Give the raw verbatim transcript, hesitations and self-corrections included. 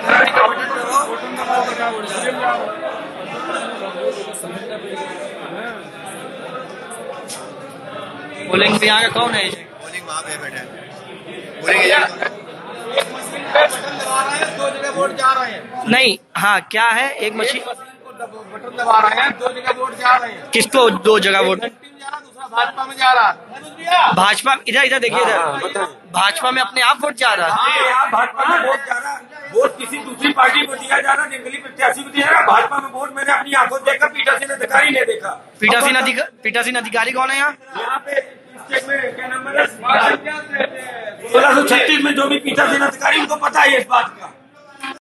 Polling यहाँ का कौन है? पोलिंग वहाँ पे बैठे हैं। दो जगह वोट जा रहे हैं। नहीं, हाँ क्या है, एक मशीन बटन दबा रहे हैं, दो जगह वोट जा रहे हैं। किसको दो जगह वोट? दूसरा भाजपा में जा रहा है। भाजपा इधर इधर देखिए, इधर भाजपा में अपने आप वोट जा रहा है। भाजपा में वोट जा रहा है, वोट किसी दूसरी पार्टी को दिया जा रहा है, जंगली प्रत्याशी को दिया जा रहा है। भाजपा में वोट मैंने अपनी आंखों देखा, पीठासीन अधिकारी ने देखा। पीठासीन अधिकारी पीठासीन अधिकारी कौन है यहाँ? यहाँ पे में क्या नंबर है, सोलह सौ छत्तीस में जो भी पीठासीन अधिकारी उनको पता है इस बात का।